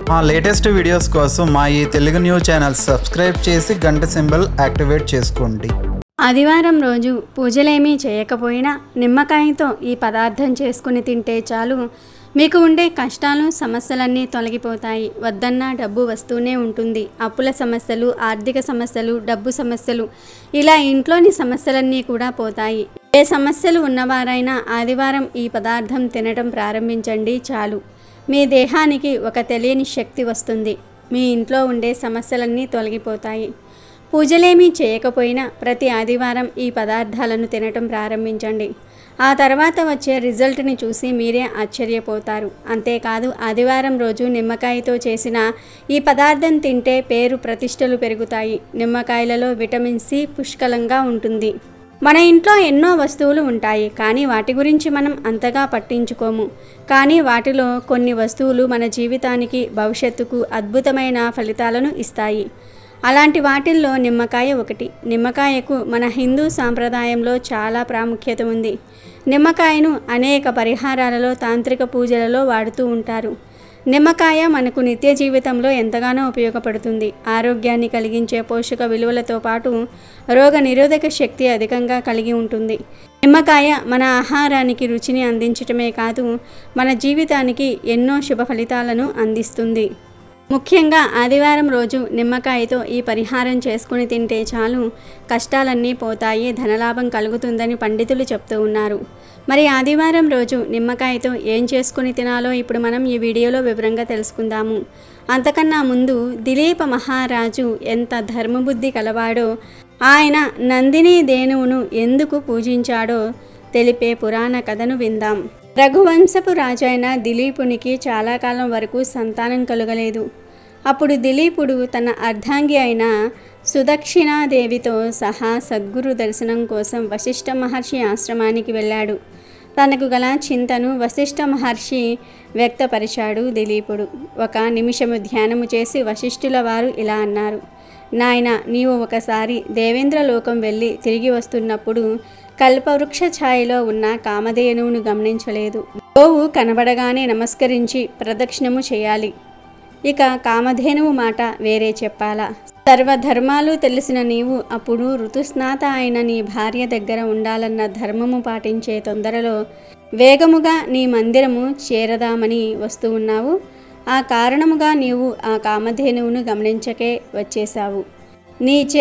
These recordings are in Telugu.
మా లేటెస్ట్ వీడియోస్ కోసం మా ఈ తెలుగు న్యూస్ ఛానల్ సబ్స్క్రైబ్ చేసి గంట సింబల్ యాక్టివేట్ చేసుకోండి. ఆదివారం రోజు పూజలేమీ చేయకపోయినా నిమ్మకాయతో ఈ పదార్థం చేసుకుని తింటే చాలు మీకు ఉండే కష్టాలు సమస్యలన్నీ తొలగిపోతాయి. వద్దన్నా డబ్బు వస్తూనే ఉంటుంది. అప్పుల సమస్యలు, ఆర్థిక సమస్యలు, డబ్బు సమస్యలు, ఇలా ఇంట్లోని సమస్యలన్నీ కూడా పోతాయి. ఏ సమస్యలు ఉన్నవారైనా ఆదివారం ఈ పదార్థం తినడం ప్రారంభించండి చాలు. మీ దేహానికి ఒక తెలియని శక్తి వస్తుంది. మీ ఇంట్లో ఉండే సమస్యలన్నీ తొలగిపోతాయి. పూజలేమీ చేయకపోయినా ప్రతి ఆదివారం ఈ పదార్థాలను తినటం ప్రారంభించండి. ఆ తర్వాత వచ్చే రిజల్ట్ని చూసి మీరే ఆశ్చర్యపోతారు. అంతేకాదు ఆదివారం రోజు నిమ్మకాయతో చేసిన ఈ పదార్థం తింటే పేరు ప్రతిష్టలు పెరుగుతాయి. నిమ్మకాయలలో విటమిన్ సి పుష్కలంగా ఉంటుంది. మన ఇంట్లో ఎన్నో వస్తువులు ఉంటాయి, కానీ వాటి గురించి మనం అంతగా పట్టించుకోము. కానీ వాటిలో కొన్ని వస్తువులు మన జీవితానికి, భవిష్యత్తుకు అద్భుతమైన ఫలితాలను ఇస్తాయి. అలాంటి వాటిల్లో నిమ్మకాయ ఒకటి. నిమ్మకాయకు మన హిందూ సాంప్రదాయంలో చాలా ప్రాముఖ్యత ఉంది. నిమ్మకాయను అనేక పరిహారాలలో, తాంత్రిక పూజలలో వాడుతూ ఉంటారు. నిమ్మకాయ మనకు నిత్య జీవితంలో ఎంతగానో ఉపయోగపడుతుంది. ఆరోగ్యాన్ని కలిగించే పోషక విలువలతో పాటు రోగ నిరోధక శక్తి అధికంగా కలిగి ఉంటుంది. నిమ్మకాయ మన ఆహారానికి రుచిని అందించటమే కాదు, మన జీవితానికి ఎన్నో శుభ ఫలితాలను అందిస్తుంది. ముఖ్యంగా ఆదివారం రోజు నిమ్మకాయతో ఈ పరిహారం చేసుకుని తింటే చాలు కష్టాలన్నీ పోతాయి, ధనలాభం కలుగుతుందని పండితులు చెప్తూ ఉన్నారు. మరి ఆదివారం రోజు నిమ్మకాయతో ఏం చేసుకుని తినాలో ఇప్పుడు మనం ఈ వీడియోలో వివరంగా తెలుసుకుందాము. అంతకన్నా ముందు దిలీప మహారాజు ఎంత ధర్మబుద్ధి కలవాడో, ఆయన నందిని ధేనువును ఎందుకు పూజించాడో తెలిపే పురాణ కథను విందాం. రఘువంశపు రాజైన దిలీపునికి చాలా కాలం వరకు సంతానం కలుగలేదు. అప్పుడు దిలీపుడు తన అర్ధాంగి అయిన సుదక్షిణాదేవితో సహా సద్గురు దర్శనం కోసం వశిష్ఠ మహర్షి ఆశ్రమానికి వెళ్ళాడు. తనకు గల చింతను వశిష్ఠ మహర్షి వ్యక్తపరిచాడు దిలీపుడు. ఒక నిమిషము ధ్యానము చేసి వశిష్ఠుల వారు ఇలా అన్నారు: నాయన, నీవు ఒకసారి దేవేంద్రలోకం వెళ్ళి తిరిగి వస్తున్నప్పుడు కల్పవృక్ష ఛాయలో ఉన్న కామధేనువును గమనించలేదు. గోవు కనబడగానే నమస్కరించి ప్రదక్షిణము చేయాలి. ఇక కామధేనువు మాట వేరే చెప్పాలా? సర్వధర్మాలు తెలిసిన నీవు అప్పుడు ఋతుస్నాత అయిన నీ భార్య దగ్గర ఉండాలన్న ధర్మము పాటించే తొందరలో వేగముగా నీ మందిరము చేరదామని వస్తూ ఉన్నావు. ఆ కారణముగా నీవు ఆ కామధేనువును గమనించకే వచ్చేశావు. నీచే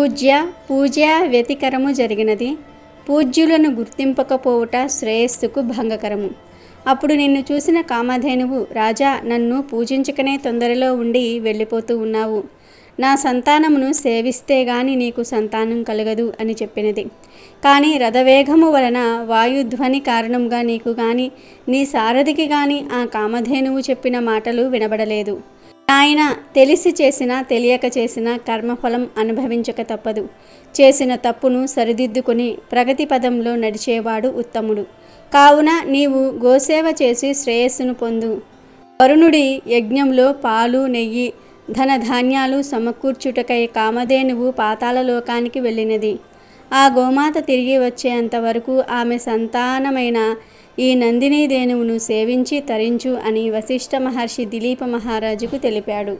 పూజ్య వ్యతికరము జరిగినది. పూజ్యులను గుర్తింపకపోవుట శ్రేయస్సుకు భంగకరము. అప్పుడు నిన్ను చూసిన కామధేనువు, రాజా, నన్ను పూజించకనే తొందరలో ఉండి వెళ్ళిపోతూ ఉన్నావు. నా సంతానమును సేవిస్తే గాని నీకు సంతానం కలగదు అని చెప్పినది. కానీ రథవేగము వలన వాయుధ్వని కారణంగా నీకు గాని నీ సారథికి గాని ఆ కామధేనువు చెప్పిన మాటలు వినబడలేదు. ఆయన తెలిసి చేసినా తెలియక చేసిన కర్మఫలం అనుభవించక తప్పదు. చేసిన తప్పును సరిదిద్దుకుని ప్రగతి పదంలో నడిచేవాడు ఉత్తముడు. కావున నీవు గోసేవ చేసి శ్రేయస్సును పొందు. వరుణుడి యజ్ఞంలో పాలు, నెయ్యి, ధనధాన్యాలు సమకూర్చుటకై కామధేనువు పాతాళలోకానికి వెళ్ళినది. ఆ గోమాత తిరిగి వచ్చేంత వరకు ఆమె సంతానమైన ఈ నందిని ధేనువును సేవించి తరించు అని వశిష్ఠ మహర్షి దిలీప మహారాజుకు తెలిపాడు.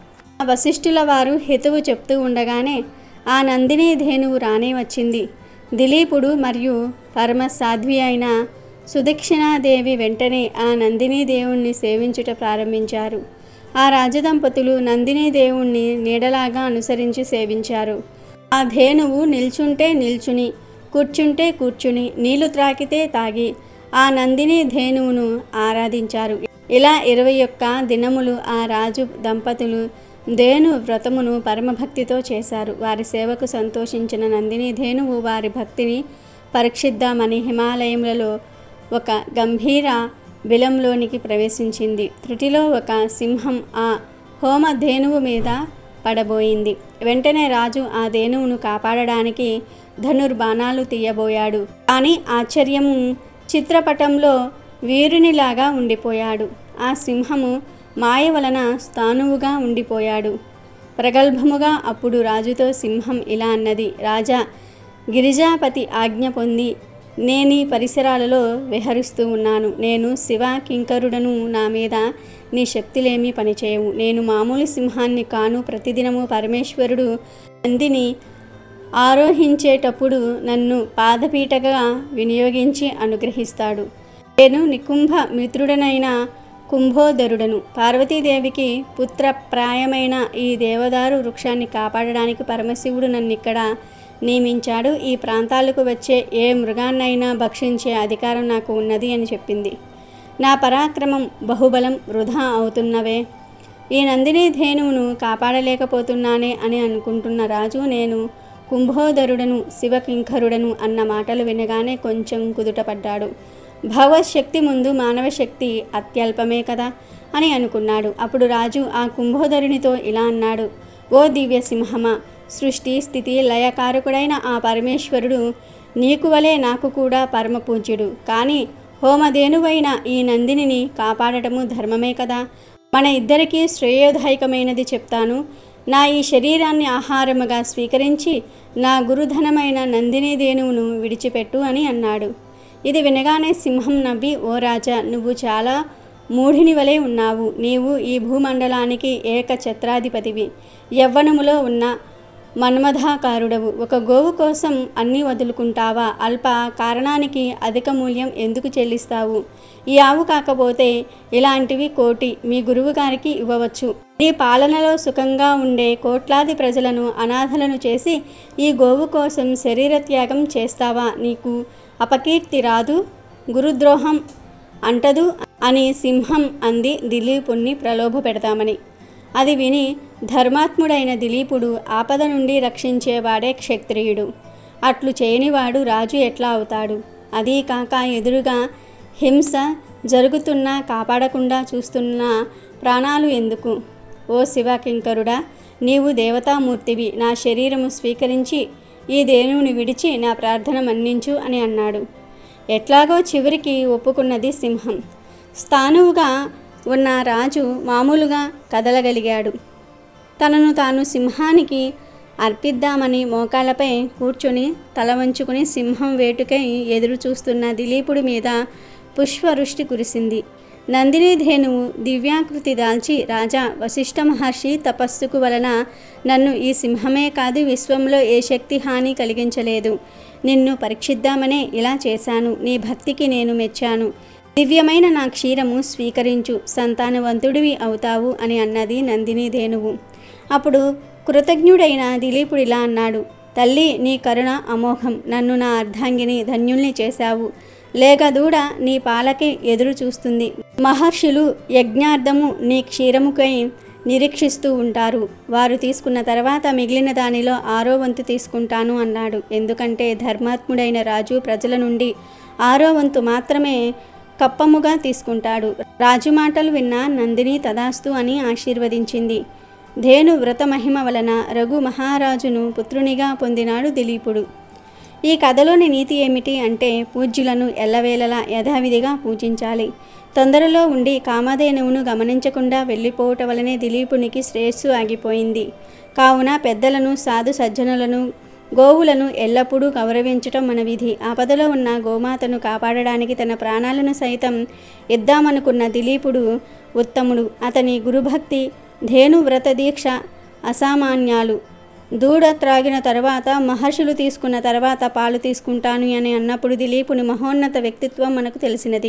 ఆ వశిష్ఠుల వారు హితవు చెప్తూ ఉండగానే ఆ నందిని ధేనువు రానే వచ్చింది. దిలీపుడు మరియు పరమ సాధ్వి అయిన సుదక్షిణాదేవి వెంటనే ఆ నందిని దేవుణ్ణి సేవించుట ప్రారంభించారు. ఆ రాజదంపతులు నందిని దేవుణ్ణి నీడలాగా అనుసరించి సేవించారు. ఆ ధేనువు నిల్చుంటే నిల్చుని, కూర్చుంటే కూర్చుని, నీళ్లు త్రాగితే తాగి ఆ నందిని ధేనువును ఆరాధించారు. ఇలా 21 దినములు ఆ రాజు దంపతులు ధేను వ్రతమును పరమభక్తితో చేశారు. వారి సేవకు సంతోషించిన నందిని ధేనువు వారి భక్తిని పరీక్షిద్దామని హిమాలయములలో ఒక గంభీర బిలంలోనికి ప్రవేశించింది. త్రుటిలో ఒక సింహం ఆ హోమ ధేనువు మీద పడబోయింది. వెంటనే రాజు ఆ ధేనువును కాపాడడానికి ధనుర్బాణాలు తీయబోయాడు. కానీ ఆశ్చర్యము, చిత్రపటంలో వీరునిలాగా ఉండిపోయాడు. ఆ సింహము మాయ వలన స్థానువుగా ఉండిపోయాడు. ప్రగల్భముగా అప్పుడు రాజుతో సింహం ఇలా అన్నది: రాజా, గిరిజాపతి ఆజ్ఞ పొంది నేనీ పరిసరాలలో విహరిస్తూ ఉన్నాను. నేను శివ కింకరుడను. నా మీద నీ శక్తులేమీ పనిచేయవు. నేను మామూలు సింహాన్ని కాను. ప్రతిదినము పరమేశ్వరుడు నందిని ఆరోహించేటప్పుడు నన్ను పాదపీటగా వినియోగించి అనుగ్రహిస్తాడు. నేను నికుంభ మిత్రుడనైన కుంభోదరుడను. పార్వతీదేవికి పుత్రప్రాయమైన ఈ దేవదారు వృక్షాన్ని కాపాడడానికి పరమశివుడు నన్నిక్కడ నియమించాడు. ఈ ప్రాంతాలకు వచ్చే ఏ మృగాన్నైనా భక్షించే అధికారం నాకు ఉన్నది అని చెప్పింది. నా పరాక్రమం బహుబలం వృధా అవుతున్నవే. ఈ నందిని ధేనువును కాపాడలేకపోతున్నానే అని అనుకుంటున్న రాజు నేను కుంభోదరుడను శివకింకరుడను అన్న మాటలు వినగానే కొంచెం కుదుటపడ్డాడు. భగవశక్తి ముందు మానవ శక్తి అత్యల్పమే కదా అని అనుకున్నాడు. అప్పుడు రాజు ఆ కుంభోదరునితో ఇలా అన్నాడు. ఓ దివ్య సింహమా, సృష్టి స్థితి లయకారకుడైన ఆ పరమేశ్వరుడు నీకు వలె నాకు కూడా పరమ పూజ్యుడు. కానీ హోమధేనువైన ఈ నందినిని కాపాడటము ధర్మమే కదా. మన ఇద్దరికీ శ్రేయోదాయకమైనది చెప్తాను. నా ఈ శరీరాన్ని ఆహారముగా స్వీకరించి నా గురుధనమైన నందిని ధేనువును విడిచిపెట్టు అని అన్నాడు. ఇది వినగానే సింహం నవ్వి, ఓ రాజా, నువ్వు చాలా మూఢిని వలె ఉన్నావు. నీవు ఈ భూమండలానికి ఏకఛత్రాధిపతివి. యవ్వనములో ఉన్న మన్మథాకారుడవు. ఒక గోవు కోసం అన్నీ వదులుకుంటావా? అల్ప కారణానికి అధిక మూల్యం ఎందుకు చెల్లిస్తావు? ఈ ఆవు కాకపోతే ఇలాంటివి 1,000,000 మీ గురువు గారికి ఇవ్వవచ్చు. నీ పాలనలో సుఖంగా ఉండే కోట్లాది ప్రజలను అనాథలను చేసి ఈ గోవు కోసం శరీరత్యాగం చేస్తావా? నీకు అపకీర్తి రాదు, గురుద్రోహం అంటదు అని సింహం అంది దిలీపుణ్ణి ప్రలోభ పెడతామని. అది విని ధర్మాత్ముడైన దిలీపుడు ఆపద నుండి రక్షించేవాడే క్షత్రియుడు. అట్లు చేయనివాడు రాజు ఎట్లా అవుతాడు? అదీ కాక ఎదురుగా హింస జరుగుతున్నా కాపాడకుండా చూస్తున్న ప్రాణాలు ఎందుకు? ఓ శివకింకరుడా, నీవు దేవతామూర్తివి. నా శరీరము స్వీకరించి ఈ ధేనువుని విడిచి నా ప్రార్థన మన్నించు అని అన్నాడు. ఎట్లాగో చివరికి ఒప్పుకున్నది సింహం. స్థానువుగా ఉన్న రాజు మామూలుగా కదలగలిగాడు. తనను తాను సింహానికి అర్పిద్దామని మోకాళ్ళపై కూర్చొని తల వంచుకుని సింహం వేటుకై ఎదురు చూస్తున్న దిలీపుడి మీద పుష్పవృష్టి కురిసింది. నందిని ధేనువు దివ్యాకృతి దాల్చి, రాజా, వశిష్ఠ మహర్షి తపస్సుకు వలన నన్ను ఈ సింహమే కాదు విశ్వంలో ఏ శక్తి హాని కలిగించలేదు. నిన్ను పరీక్షిద్దామనే ఇలా చేశాను. నీ భక్తికి నేను మెచ్చాను. దివ్యమైన నా క్షీరము స్వీకరించు, సంతానవంతుడివి అవుతావు అని అన్నది నందిని ధేనువు. అప్పుడు కృతజ్ఞుడైన దిలీపుడు ఇలా అన్నాడు. తల్లి, నీ కరుణ అమోఘం. నన్ను నా అర్ధాంగిని ధన్యుల్ని చేశావు. లేక దూడ నీ పాలకి ఎదురు చూస్తుంది. మహర్షులు యజ్ఞార్థము నీ క్షీరముకై నిరీక్షిస్తూ ఉంటారు. వారు తీసుకున్న తర్వాత మిగిలిన దానిలో 6వ వంతు తీసుకుంటాను అన్నాడు. ఎందుకంటే ధర్మాత్ముడైన రాజు ప్రజల నుండి 6వ వంతు మాత్రమే కప్పముగా తీసుకుంటాడు. రాజు మాటలు విన్న నందిని తదాస్తు అని ఆశీర్వదించింది. ధేను వ్రత మహిమ వలన రఘు మహారాజును పుత్రునిగా పొందినాడు దిలీపుడు. ఈ కథలోని నీతి ఏమిటి అంటే పూజ్యులను ఎల్లవేళలా యథావిధిగా పూజించాలి. తొందరలో ఉండి కామధేనువును గమనించకుండా వెళ్ళిపోవటం వలనే దిలీపునికి శ్రేయస్సు ఆగిపోయింది. కావున పెద్దలను, సాధు సజ్జనులను, గోవులను ఎల్లప్పుడూ గౌరవించటం మన విధి. ఆపదలో ఉన్న గోమాతను కాపాడడానికి తన ప్రాణాలను సైతం ఇద్దామనుకున్న దిలీపుడు ఉత్తముడు. అతని గురుభక్తి, ధేను వ్రత దీక్ష అసామాన్యాలు. దూడ త్రాగిన తర్వాత, మహర్షులు తీసుకున్న తర్వాత పాలు తీసుకుంటాను అని అన్నప్పుడు దిలీపుని మహోన్నత వ్యక్తిత్వం మనకు తెలిసినది.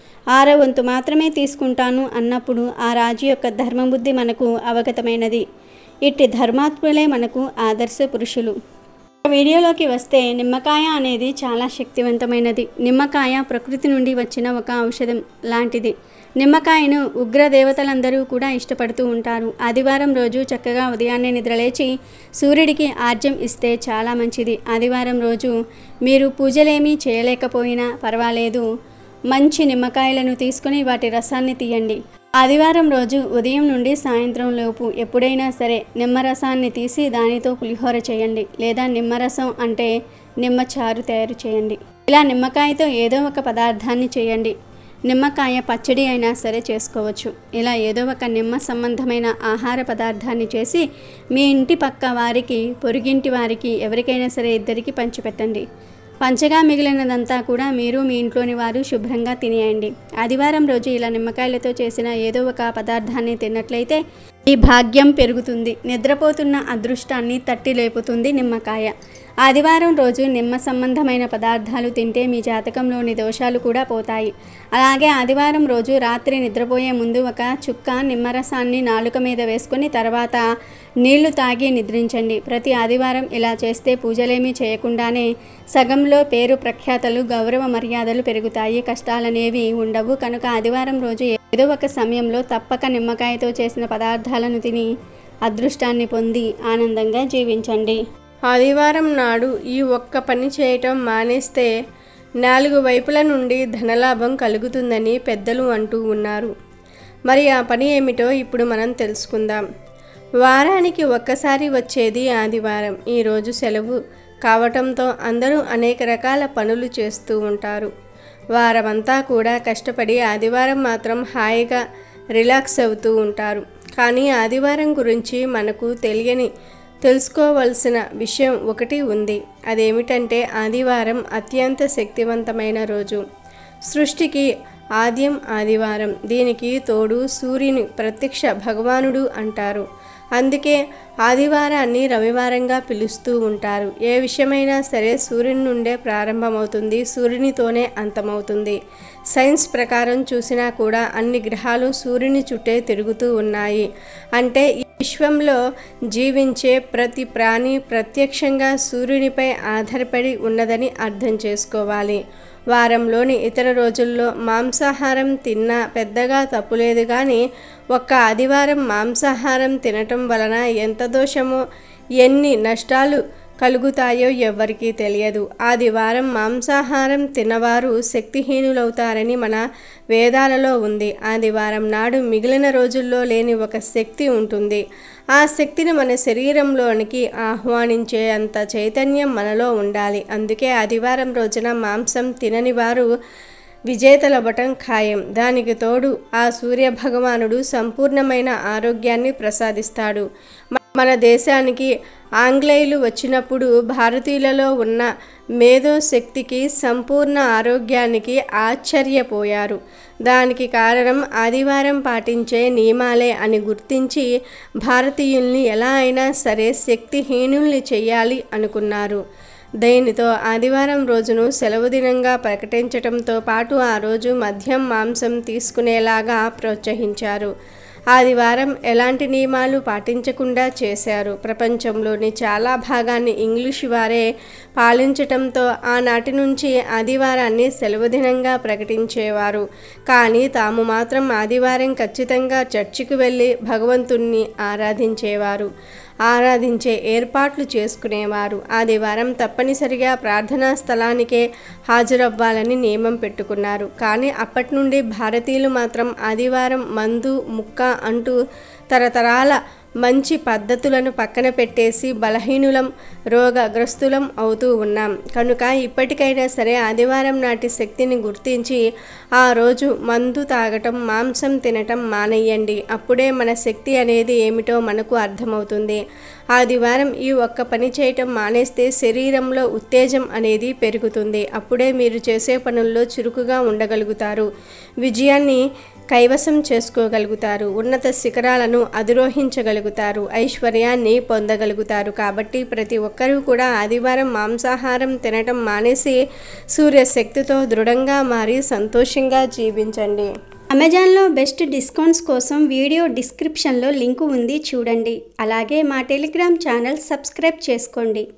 6వ వంతు మాత్రమే తీసుకుంటాను అన్నప్పుడు ఆ రాజు యొక్క ధర్మబుద్ధి మనకు అవగతమైనది. ఇట్టి ధర్మాత్ములే మనకు ఆదర్శ పురుషులు. వీడియోలోకి వస్తే నిమ్మకాయ అనేది చాలా శక్తివంతమైనది. నిమ్మకాయ ప్రకృతి నుండి వచ్చిన ఒక ఔషధం లాంటిది. నిమ్మకాయను ఉగ్ర దేవతలందరూ కూడా ఇష్టపడుతూ ఉంటారు. ఆదివారం రోజు చక్కగా ఉదయాన్నే నిద్రలేచి సూర్యుడికి ఆర్జ్యం ఇస్తే చాలా మంచిది. ఆదివారం రోజు మీరు పూజలేమీ చేయలేకపోయినా పర్వాలేదు, మంచి నిమ్మకాయలను తీసుకుని వాటి రసాన్ని తీయండి. ఆదివారం రోజు ఉదయం నుండి సాయంత్రం లోపు ఎప్పుడైనా సరే నిమ్మరసాన్ని తీసి దానితో పులిహోర చేయండి. లేదా నిమ్మరసం అంటే నిమ్మచారు తయారు చేయండి. ఇలా నిమ్మకాయతో ఏదో ఒక పదార్థాన్ని చేయండి. నిమ్మకాయ పచ్చడి అయినా సరే చేసుకోవచ్చు. ఇలా ఏదో ఒక నిమ్మ సంబంధమైన ఆహార పదార్థాన్ని చేసి మీ ఇంటి పక్క వారికి, పొరుగింటి వారికి, ఎవరికైనా సరే ఇద్దరికి పంచిపెట్టండి. పంచగా మిగిలినదంతా కూడా మీరు మీ ఇంట్లోని వారు శుభ్రంగా తినేయండి. ఆదివారం రోజు ఇలా నిమ్మకాయలతో చేసిన ఏదో ఒక పదార్థాన్ని తిన్నట్లయితే ఈ భాగ్యం పెరుగుతుంది. నిద్రపోతున్న అదృష్టాన్ని తట్టి లేపుతుంది నిమ్మకాయ. ఆదివారం రోజు నిమ్మ సంబంధమైన పదార్థాలు తింటే మీ జాతకంలోని దోషాలు కూడా పోతాయి. అలాగే ఆదివారం రోజు రాత్రి నిద్రపోయే ముందు ఒక చుక్క నిమ్మరసాన్ని నాలుక మీద వేసుకొని తర్వాత నీళ్లు తాగి నిద్రించండి. ప్రతి ఆదివారం ఇలా చేస్తే పూజలేమీ చేయకుండానే సగంలో పేరు ప్రఖ్యాతలు గౌరవ మర్యాదలు పెరుగుతాయి. కష్టాలనేవి ఉండవు. కనుక ఆదివారం రోజు ఏదో ఒక సమయంలో తప్పక నిమ్మకాయతో చేసిన పదార్థాలను తిని అదృష్టాన్ని పొంది ఆనందంగా జీవించండి. ఆదివారం నాడు ఈ ఒక్క పని చేయటం మానేస్తే 4 వైపుల నుండి ధనలాభం కలుగుతుందని పెద్దలు అంటూ ఉన్నారు. మరి ఆ పని ఏమిటో ఇప్పుడు మనం తెలుసుకుందాం. వారానికి ఒక్కసారి వచ్చేది ఆదివారం. ఈరోజు సెలవు కావటంతో అందరూ అనేక రకాల పనులు చేస్తూ ఉంటారు. వారమంతా కూడా కష్టపడి ఆదివారం మాత్రం హాయిగా రిలాక్స్ అవుతూ ఉంటారు. కానీ ఆదివారం గురించి మనకు తెలుసుకోవలసిన విషయం ఒకటి ఉంది. అదేమిటంటే ఆదివారం అత్యంత శక్తివంతమైన రోజు. సృష్టికి ఆద్యం ఆదివారం. దీనికి తోడు సూర్యుని ప్రత్యక్ష భగవానుడు అంటారు. అందుకే ఆదివారాన్ని రవివారంగా పిలుస్తూ ఉంటారు. ఏ విషయమైనా సరే సూర్యుని నుండే ప్రారంభమవుతుంది, సూర్యునితోనే అంతమవుతుంది. సైన్స్ ప్రకారం చూసినా కూడా అన్ని గ్రహాలు సూర్యుని చుట్టే తిరుగుతూ ఉన్నాయి. అంటే ఈ విశ్వంలో జీవించే ప్రతి ప్రాణి ప్రత్యక్షంగా సూర్యునిపై ఆధారపడి ఉన్నదని అర్థం చేసుకోవాలి. వారంలోని ఇతర రోజుల్లో మాంసాహారం తిన్నా పెద్దగా తప్పులేదు. కానీ ఒక్క ఆదివారం మాంసాహారం తినటం వలన ఎంత దోషమో ఎన్ని నష్టాలు కలుగుతాయో ఎవ్వరికీ తెలియదు. ఆదివారం మాంసాహారం తినవారు శక్తిహీనులవుతారని మన వేదాలలో ఉంది. ఆదివారం నాడు మిగిలిన రోజుల్లో లేని ఒక శక్తి ఉంటుంది. ఆ శక్తిని మన శరీరంలోనికి ఆహ్వానించే అంత చైతన్యం మనలో ఉండాలి. అందుకే ఆదివారం రోజున మాంసం తినని వారు విజేతలవ్వటం ఖాయం. దానికి తోడు ఆ సూర్య భగవానుడు సంపూర్ణమైన ఆరోగ్యాన్ని ప్రసాదిస్తాడు. మన దేశానికి ఆంగ్లేయులు వచ్చినప్పుడు భారతీయులలో ఉన్న మేధోశక్తికి సంపూర్ణ ఆరోగ్యానికి ఆశ్చర్యపోయారు. దానికి కారణం ఆదివారం పాటించే నియమాలే అని గుర్తించి భారతీయుల్ని ఎలా అయినా సరే శక్తిహీనుల్ని చెయ్యాలి అనుకున్నారు. దీనితో ఆదివారం రోజును సెలవు దినంగా ప్రకటించడంతో పాటు ఆ రోజు మద్యం మాంసం తీసుకునేలాగా ప్రోత్సహించారు. ఆదివారం ఎలాంటి నియమాలు పాటించకుండా చేశారు. ప్రపంచంలోని చాలా భాగాన్ని ఇంగ్లీషు వారే పాలించటంతో ఆనాటి నుంచి ఆదివారాన్ని సెలవు దినంగా ప్రకటించేవారు. కానీ తాము మాత్రం ఆదివారం ఖచ్చితంగా చర్చికి వెళ్ళి భగవంతుణ్ణి ఆరాధించే ఏర్పాట్లు చేసుకునేవారు. ఆదివారం తప్పనిసరిగా ప్రార్థనా స్థలానికే హాజరవ్వాలని నియమం పెట్టుకున్నారు. కానీ అప్పటి నుండి భారతీయులు మాత్రం ఆదివారం మందు ముక్క అంటూ తరతరాల మంచి పద్ధతులను పక్కన పెట్టేసి బలహీనులం రోగగ్రస్తులం అవుతూ ఉన్నాం. కనుక ఇప్పటికైనా సరే ఆదివారం నాటి శక్తిని గుర్తించి ఆ రోజు మందు తాగటం మాంసం తినటం మానేయండి. అప్పుడే మన శక్తి అనేది ఏమిటో మనకు అర్థమవుతుంది. ఆదివారం ఈ ఒక్క పని చేయటం మానేస్తే శరీరంలో ఉత్తేజం అనేది పెరుగుతుంది. అప్పుడే మీరు చేసే పనుల్లో చురుకుగా ఉండగలుగుతారు. విజయాన్ని కైవసం చేసుకోగలుగుతారు. ఉన్నత శిఖరాలను అధిరోహించగలుగుతారు. ఐశ్వర్యాన్ని పొందగలుగుతారు. కాబట్టి ప్రతి ఒక్కరూ కూడా ఆదివారం మాంసాహారం తినటం మానేసి సూర్యశక్తితో దృఢంగా మారి సంతోషంగా జీవించండి. అమెజాన్లో బెస్ట్ డిస్కౌంట్స్ కోసం వీడియో డిస్క్రిప్షన్లో లింకు ఉంది, చూడండి. అలాగే మా టెలిగ్రామ్ ఛానల్ సబ్స్క్రైబ్ చేసుకోండి.